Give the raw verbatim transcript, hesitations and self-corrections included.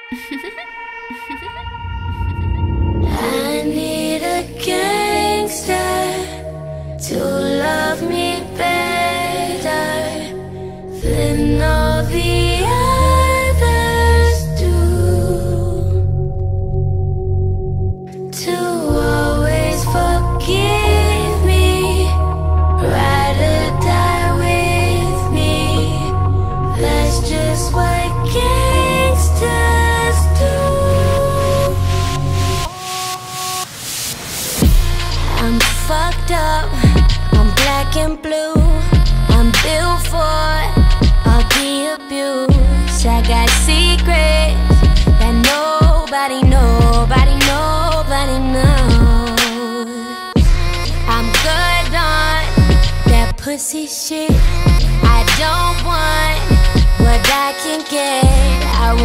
I need a gangster to love me better than all the others do, to always forgive me, ride or die with me. That's just what gangsters do. I'm fucked up, I'm black and blue, I'm built for all the abuse. I got secrets that nobody, nobody, nobody knows. I'm good on that pussy shit. I don't want what I can get, I